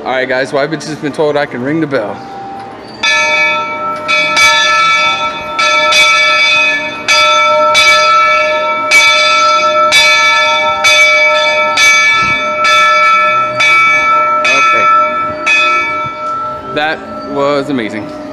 Alright guys, well I've just been told I can ring the bell. Okay. That was amazing.